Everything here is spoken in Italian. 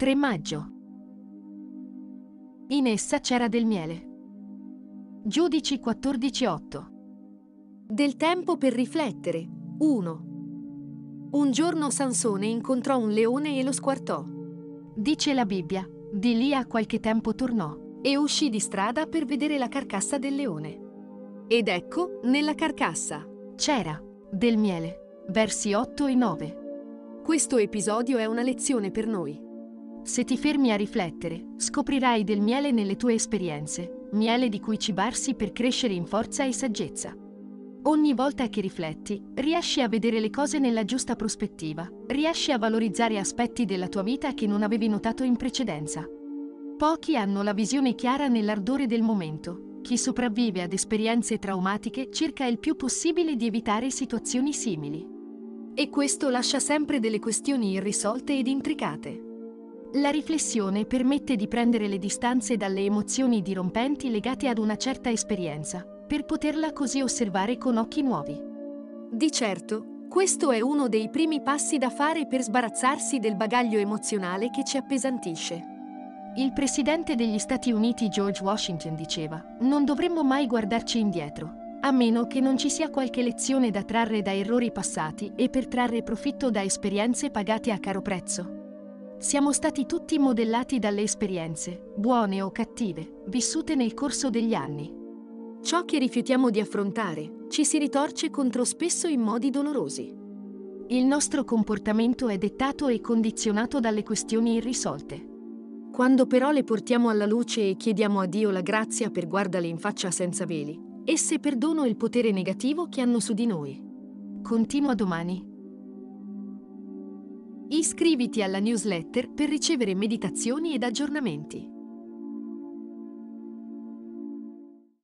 3 maggio. In essa c'era del miele. Giudici 14:8. Del tempo per riflettere. 1. Un giorno Sansone incontrò un leone e lo squartò. Dice la Bibbia, di lì a qualche tempo tornò e uscì di strada per vedere la carcassa del leone. Ed ecco, nella carcassa c'era del miele. Versi 8 e 9. Questo episodio è una lezione per noi. Se ti fermi a riflettere, scoprirai del miele nelle tue esperienze, miele di cui cibarsi per crescere in forza e saggezza. Ogni volta che rifletti, riesci a vedere le cose nella giusta prospettiva, riesci a valorizzare aspetti della tua vita che non avevi notato in precedenza. Pochi hanno la visione chiara nell'ardore del momento. Chi sopravvive ad esperienze traumatiche cerca il più possibile di evitare situazioni simili. E questo lascia sempre delle questioni irrisolte ed intricate. La riflessione permette di prendere le distanze dalle emozioni dirompenti legate ad una certa esperienza, per poterla così osservare con occhi nuovi. Di certo, questo è uno dei primi passi da fare per sbarazzarsi del bagaglio emozionale che ci appesantisce. Il presidente degli Stati Uniti George Washington diceva: non dovremmo mai guardarci indietro, a meno che non ci sia qualche lezione da trarre da errori passati e per trarre profitto da esperienze pagate a caro prezzo. Siamo stati tutti modellati dalle esperienze, buone o cattive, vissute nel corso degli anni. Ciò che rifiutiamo di affrontare ci si ritorce contro spesso in modi dolorosi. Il nostro comportamento è dettato e condizionato dalle questioni irrisolte. Quando però le portiamo alla luce e chiediamo a Dio la grazia per guardarle in faccia senza veli, esse perdono il potere negativo che hanno su di noi. Continua domani. Iscriviti alla newsletter per ricevere meditazioni ed aggiornamenti.